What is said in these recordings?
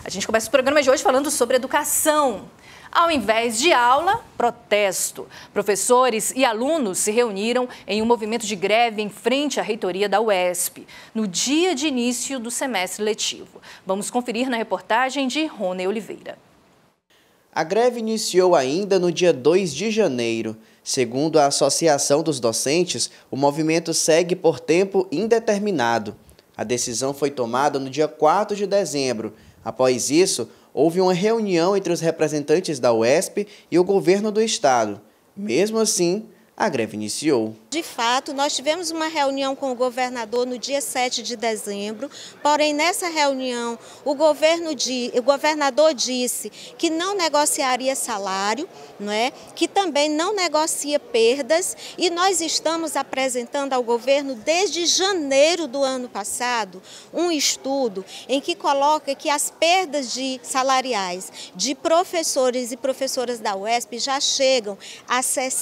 A gente começa o programa de hoje falando sobre educação. Ao invés de aula, protesto. Professores e alunos se reuniram em um movimento de greve em frente à reitoria da UESP, no dia de início do semestre letivo. Vamos conferir na reportagem de Rony Oliveira. A greve iniciou ainda no dia 2 de janeiro. Segundo a Associação dos Docentes, o movimento segue por tempo indeterminado. A decisão foi tomada no dia 4 de dezembro. Após isso, houve uma reunião entre os representantes da UESP e o governo do estado. Mesmo assim, a greve iniciou. De fato, nós tivemos uma reunião com o governador no dia 7 de dezembro, porém nessa reunião o governador disse que não negociaria salário, que também não negocia perdas, e nós estamos apresentando ao governo desde janeiro do ano passado um estudo em que coloca que as perdas salariais de professores e professoras da UESP já chegam a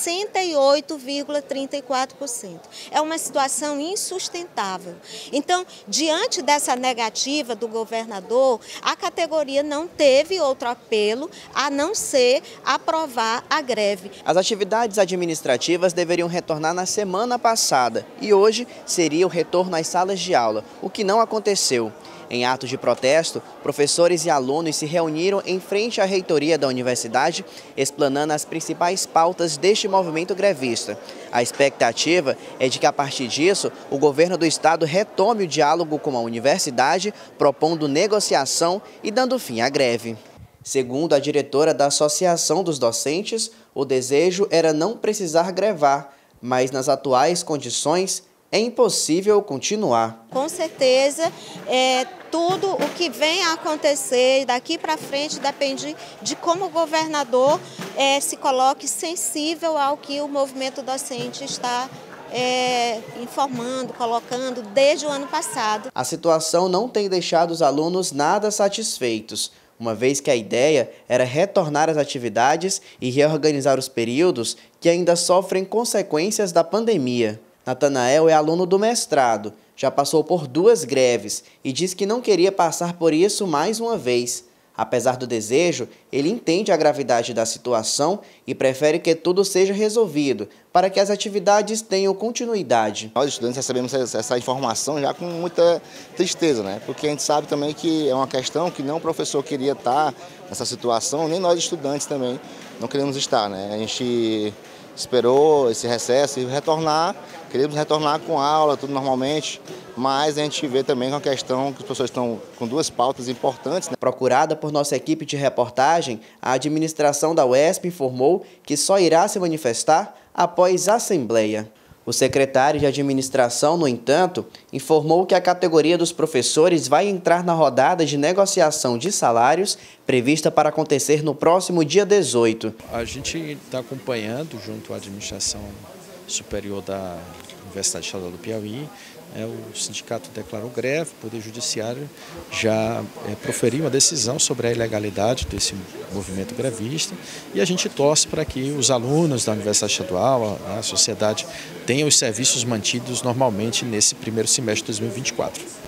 68,34%. É uma situação insustentável. Então, diante dessa negativa do governador, a categoria não teve outro apelo a não ser aprovar a greve. As atividades administrativas deveriam retornar na semana passada e hoje seria o retorno às salas de aula, o que não aconteceu. Em atos de protesto, professores e alunos se reuniram em frente à reitoria da universidade, explanando as principais pautas deste movimento grevista. A expectativa é de que, a partir disso, o governo do estado retome o diálogo com a universidade, propondo negociação e dando fim à greve. Segundo a diretora da Associação dos Docentes, o desejo era não precisar grevar, mas nas atuais condições é impossível continuar. Com certeza, tudo o que vem a acontecer daqui para frente depende de como o governador se coloque sensível ao que o movimento docente está informando, colocando desde o ano passado. A situação não tem deixado os alunos nada satisfeitos, uma vez que a ideia era retornar às atividades e reorganizar os períodos que ainda sofrem consequências da pandemia. Natanael é aluno do mestrado, já passou por 2 greves e diz que não queria passar por isso mais uma vez. Apesar do desejo, ele entende a gravidade da situação e prefere que tudo seja resolvido para que as atividades tenham continuidade. Nós, estudantes, recebemos essa informação já com muita tristeza, porque a gente sabe também que é uma questão que não o professor queria estar nessa situação, nem nós, estudantes, também não queremos estar. A gente esperou esse recesso e queremos retornar com aula, tudo normalmente, mas a gente vê também com a questão que os professores estão com 2 pautas importantes. Procurada por nossa equipe de reportagem, a administração da UESP informou que só irá se manifestar após a assembleia. O secretário de administração, no entanto, informou que a categoria dos professores vai entrar na rodada de negociação de salários prevista para acontecer no próximo dia 18. A gente está acompanhando, junto à administração superior da Universidade Estadual do Piauí, o sindicato declarou greve, o Poder Judiciário já proferiu uma decisão sobre a ilegalidade desse movimento grevista e a gente torce para que os alunos da Universidade Estadual, a sociedade, tenham os serviços mantidos normalmente nesse primeiro semestre de 2024.